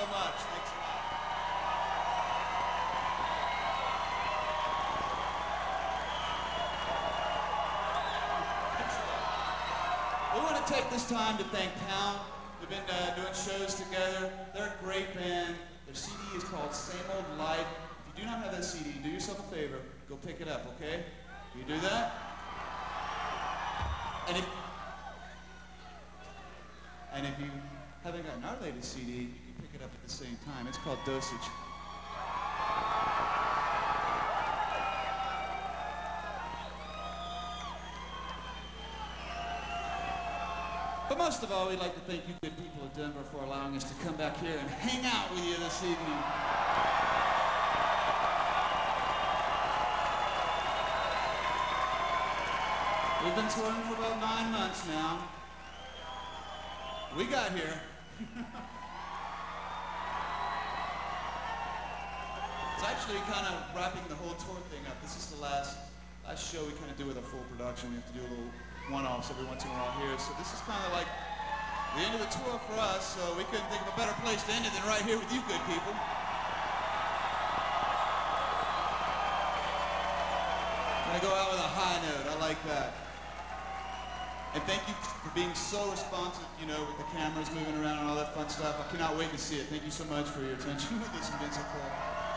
so much. Thanks a lot. We want to take this time to thank Pound. We've been doing shows together. They're a great band. Their CD is called Same Old Life. If you do not have that CD, do yourself a favor. Go pick it up, okay? You do that? And if you haven't gotten our latest CD, you can pick it up at the same time. It's called Dosage. But most of all, we'd like to thank you good people of Denver for allowing us to come back here and hang out with you this evening. We've been touring for about 9 months now. We got here. It's actually kind of wrapping the whole tour thing up. This is the last show we kind of do with a full production. We have to do a little one-offs every once in a while here. So this is kind of like the end of the tour for us. So we couldn't think of a better place to end it than right here with you good people. I'm gonna go out with a high note. I like that. And thank you for being so responsive, you know, with the cameras moving around and all that fun stuff. I cannot wait to see it. Thank you so much for your attention with this Vincent Club.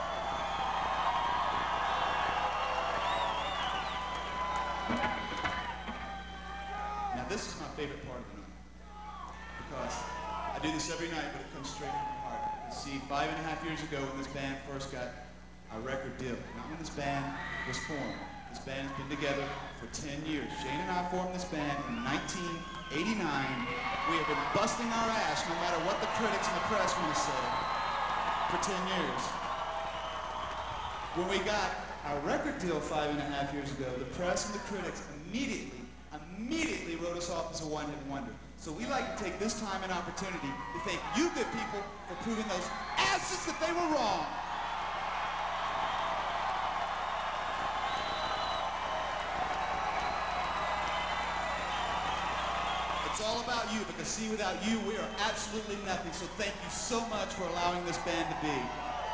Now this is my favorite part of the night, because I do this every night, but it comes straight from my heart. You see, 5.5 years ago when this band first got a record deal, not when this band was formed. This band has been together for 10 years. Shane and I formed this band in 1989. We have been busting our ass no matter what the critics and the press want to say for 10 years. When we got our record deal 5.5 years ago, the press and the critics immediately wrote us off as a one-hit wonder. So we like to take this time and opportunity to thank you good people for proving those asses that they were wrong. It's all about you, because see, without you, we are absolutely nothing. So thank you so much for allowing this band to be.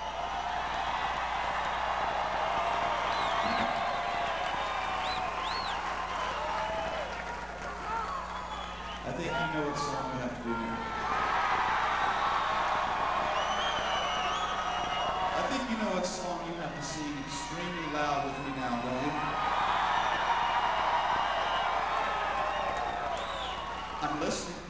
I think you know what song we have to do now. I think you know what song you have to sing extremely loud with me now, don't you? I'm listening.